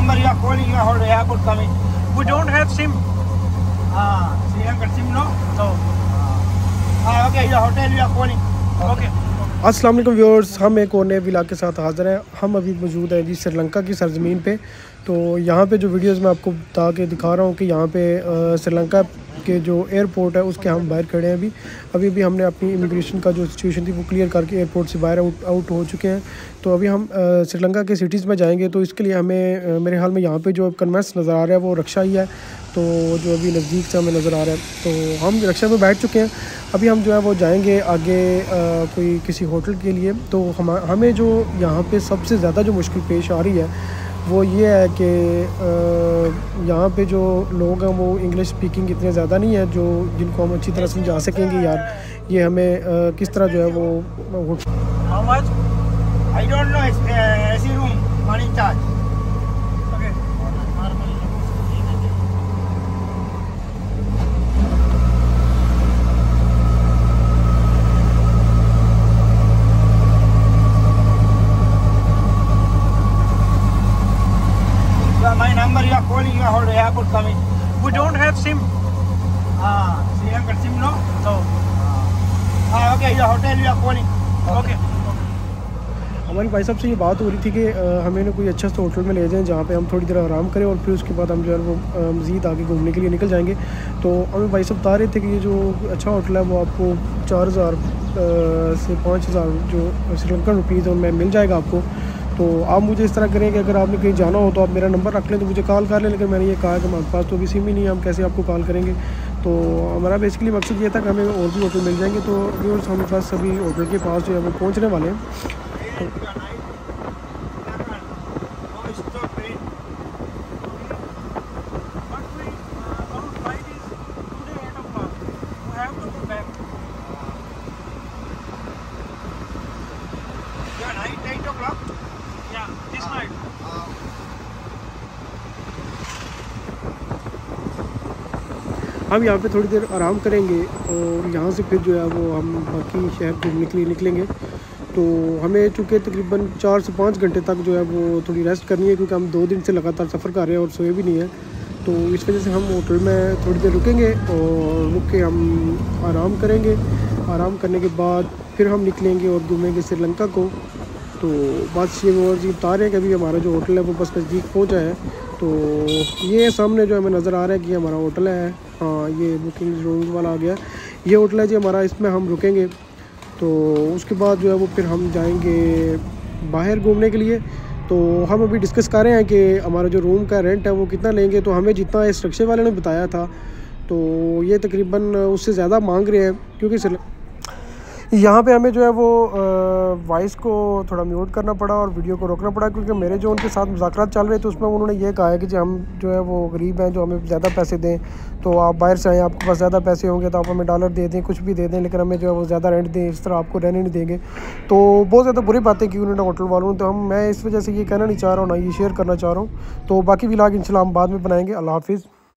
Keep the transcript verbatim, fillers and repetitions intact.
number you are calling your whole airport coming. We don't have SIM. Ah, Sri Lanka SIM no? No. Ah, okay, your hotel you are calling. Okay. अस्सलाम वालेकुम viewers, हम एक और नए vlog के साथ हाज़िर हैं। हम अभी मौजूद हैं जी श्रीलंका की सरजमीन पे। तो यहाँ पे जो वीडियोस मैं आपको बता के दिखा रहा हूँ कि यहाँ पे श्रीलंका के जो एयरपोर्ट है उसके हम बाहर खड़े हैं। अभी अभी भी हमने अपनी इमिग्रेशन का जो सिचुएशन थी वो क्लियर करके एयरपोर्ट से बाहर आउट आउट हो चुके हैं। तो अभी हम श्रीलंका के सिटीज़ में जाएंगे। तो इसके लिए हमें मेरे हाल में यहाँ पे जो कन्वेंस नज़र आ रहा है वो रक्षा ही है, तो जो अभी नज़दीक से हमें नज़र आ रहा है। तो हम रक्षा में बैठ चुके हैं। अभी हम जो है वो जाएंगे आगे आ, कोई किसी होटल के लिए। तो हम हमें जो यहाँ पे सबसे ज़्यादा जो मुश्किल पेश आ रही है वो ये है कि यहाँ पे जो लोग हैं वो इंग्लिश स्पीकिंग इतने ज़्यादा नहीं है जो जिनको हम अच्छी तरह समझा सकेंगे यार ये हमें आ, किस तरह जो है वो How much? I don't know. It's uh, A C room, money charge. Okay. My number you are calling your whole airport coming. We don't have SIM. Ah, Sri Lanka SIM no? No. Ah, okay, your hotel you are calling. Okay. हमारी भाई साहब से ये बात हो रही थी कि हमें ना कोई अच्छा सा होटल में ले जाएं जहाँ पे हम थोड़ी देर आराम करें और फिर उसके बाद हम जो है वो मज़ीद आगे घूमने के लिए निकल जाएंगे। तो हमें भाई साहब बता रहे थे कि ये जो अच्छा होटल है वो आपको चार हज़ार से पाँच हज़ार जो श्रीलंकन रुपीज़ में मिल जाएगा आपको। तो आप मुझे इस तरह करें कि अगर आपने कहीं जाना हो तो आप मेरा नंबर रख लें तो मुझे कॉल कर लें। लेकिन मैंने ये कहा कि हमारे पास तो अभी सिम ही नहीं है, हम कैसे आपको कॉल करेंगे। तो हमारा बेसिकली मकसद ये था कि हमें और भी होटल मिल जाएंगे। तो व्यूअर्स हम बस अभी होटल के पास जो है वो पहुँचने वाले हैं। तो हम यहाँ पे थोड़ी देर आराम करेंगे और यहाँ से फिर जो है वो हम बाकी शहर घूमने के लिए निकलेंगे। तो हमें चूँकि तकरीबन चार से पाँच घंटे तक जो है वो थोड़ी रेस्ट करनी है, क्योंकि हम दो दिन से लगातार सफ़र कर रहे हैं और सोए भी नहीं है। तो इस वजह से हम होटल में थोड़ी देर रुकेंगे और रुक के हम आराम करेंगे। आराम करने के बाद फिर हम निकलेंगे और घूमेंगे श्रीलंका को। तो बस ये वो जी बता रहे हैं कि अभी हमारा जो होटल है वो बस नज़दीक पहुँचा है। तो ये सामने जो हमें नज़र आ रहा है कि हमारा होटल है। हाँ, ये बुकिंग रूम वाला आ गया, ये होटल है जी हमारा, इसमें हम रुकेंगे। तो उसके बाद जो है वो फिर हम जाएंगे बाहर घूमने के लिए। तो हम अभी डिस्कस कर रहे हैं कि हमारा जो रूम का रेंट है वो कितना लेंगे। तो हमें जितना इस रिक्शे वाले ने बताया था तो ये तकरीबन उससे ज़्यादा मांग रहे हैं, क्योंकि यहाँ पे हमें जो है वो वॉइस को थोड़ा म्यूट करना पड़ा और वीडियो को रोकना पड़ा, क्योंकि मेरे जो उनके साथ मुज़ाकरात चल रहे थे उसमें उन्होंने ये कहा है कि जो हम जो है वो गरीब हैं, जो हमें ज़्यादा पैसे दें। तो आप बाहर से आएँ, आपके पास ज़्यादा पैसे होंगे तो आप हमें डॉलर दे दें, कुछ भी दे दें, लेकिन हमें जो है वो ज़्यादा रेंट दें, इस तरह आपको रहने नहीं देंगे। तो बहुत ज़्यादा बुरी बातें की उन्होंने होटल वालों ने। तो हम मैं इस वजह से ये कहना नहीं चाह रहा हूँ, ना ये शेयर करना चाह रहा हूँ। तो बाकी व्लॉग इंशाल्लाह हम बाद में बनाएंगे। अल्लाह हाफिज़।